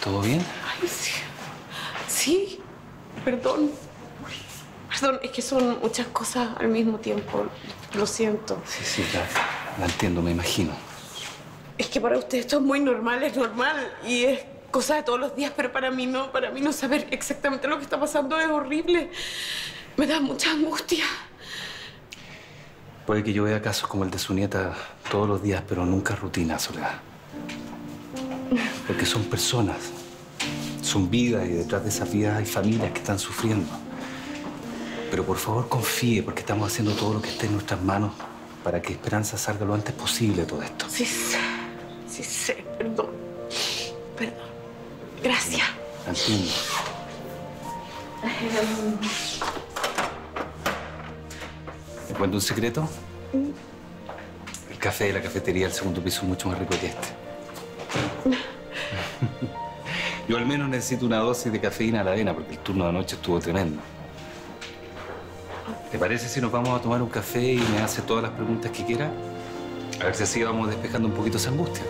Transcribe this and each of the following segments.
¿Todo bien? Ay, sí. Sí, perdón. Perdón, es que son muchas cosas al mismo tiempo. Lo siento. Sí, la entiendo, me imagino. Es que para usted esto es muy normal, es normal. Y es cosa de todos los días, pero para mí no. Para mí no saber exactamente lo que está pasando es horrible. Me da mucha angustia. Puede que yo vea casos como el de su nieta todos los días, pero nunca rutina, Soledad. Porque son personas, son vidas y detrás de esas vidas hay familias que están sufriendo. Pero por favor confíe, porque estamos haciendo todo lo que esté en nuestras manos para que Esperanza salga lo antes posible de todo esto. Sí sé, perdón. Perdón. Gracias. Entiendo. ¿Te cuento un secreto? El café de la cafetería del segundo piso es mucho más rico que este. Yo al menos necesito una dosis de cafeína a la avena porque el turno de anoche estuvo tremendo. ¿Te parece si nos vamos a tomar un café y me hace todas las preguntas que quiera? A ver si así vamos despejando un poquito esa angustia.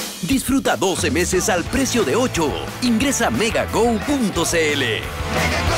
Disfruta 12 meses al precio de 8. Ingresa a megago.cl.